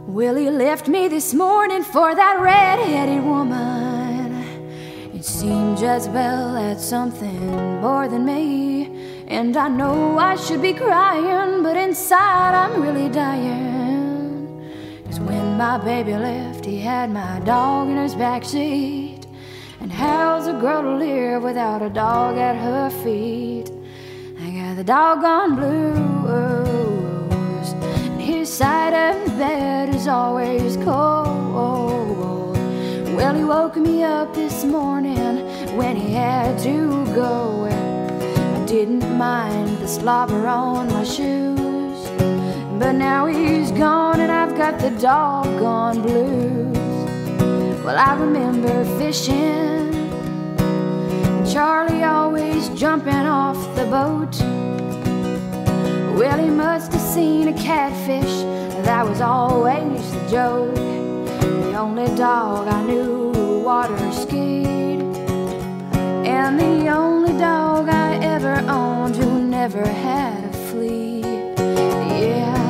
Well, he left me this morning for that red-headed woman. It seemed Jezebel had something more than me, and I know I should be crying, but inside I'm really dying. 'Cause when my baby left, he had my dog in his backseat. And how's a girl to live without a dog at her feet? I got the doggone blues, and his side of the bed is always cold. Well, he woke me up this morning when he had to go. I didn't mind the slobber on my shoes, but now he's gone and I've got the doggone blues. Well, I remember fishing, Charlie always jumping off the boat. Well, he must have seen a catfish, that was always the joke. The only dog I knew water skied, and the only dog I ever owned who never had a flea. Yeah.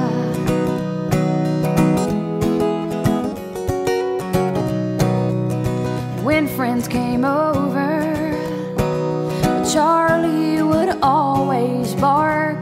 And when friends came over, Charlie would always bark.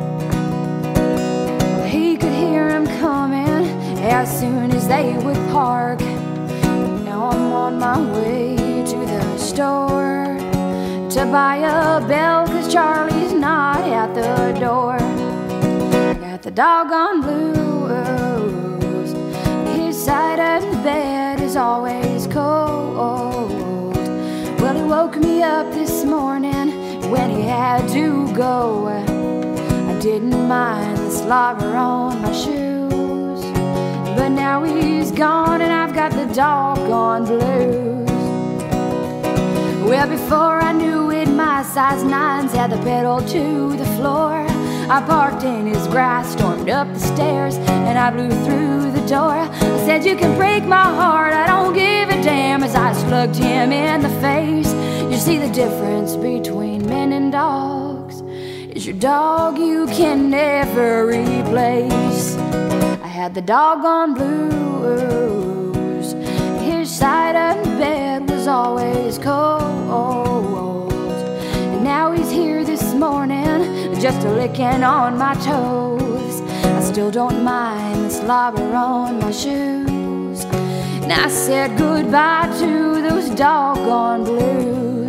He could hear him coming as soon as they would park. Now I'm on my way to the store to buy a bell, 'cause Charlie's not at the door. I got the doggone blues, his side of the bed is always cold. Well, he woke me up this morning when he had to go. I didn't mind the slobber on my shoes, but now he's gone and I've got the doggone blues. Well, before I knew it, my size 9s had the pedal to the floor. I parked in his grass, stormed up the stairs, and I blew through the door. I said, "You can break my heart, I don't give a damn," as I slugged him in the face. You see, the difference between men and dogs is your dog you can never replace. I had the doggone blues, his side of the bed was always cold. And now he's here this morning, just a licking on my toes. I still don't mind the slobber on my shoes, and I said goodbye to those doggone blues.